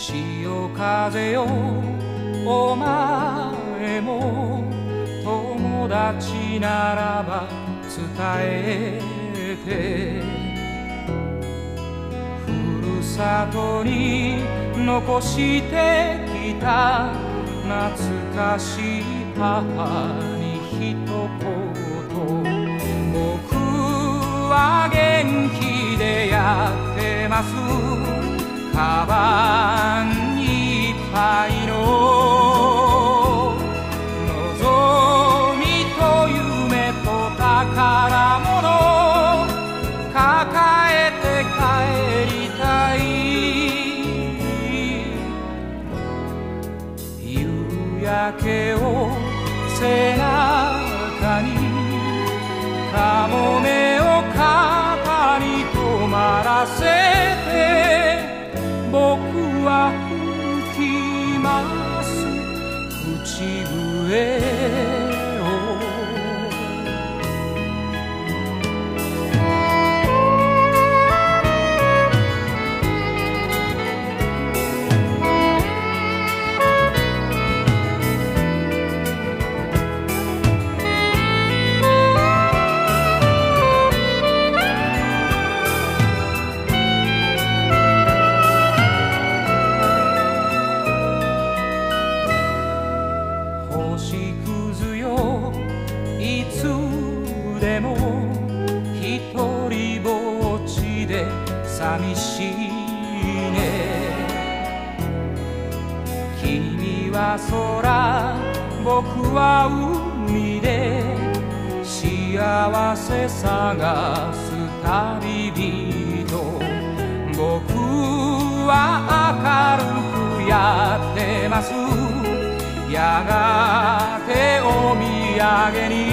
潮風よお前も友達ならば伝えて、ふるさとに残してきた懐かしい母に一言、僕は元気でやってます。カバンいっぱいの望みと夢と宝物抱えて帰りたい。夕焼けを背中にカモメを肩に止まらせて僕は吹きます口笛を。星屑よいつでもひとりぼっちで寂しいね。君は空僕は海で幸せ探す旅人。僕は明るくやってます。やがてお土産に